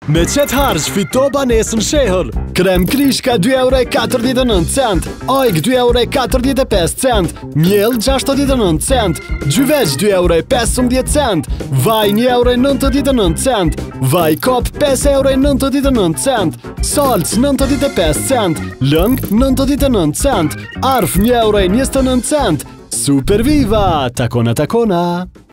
Me qëtë harsh fito banesën shehur. Krem krishka 2,49 cent, ojk 2,45 cent, miell 69 cent, gjyveq 2,15 cent, vaj 1,99 cent, vaj kop 5,99 cent, salc 95 cent, lëng 99 cent, arf 1,29 cent. Super viva! Takona takona!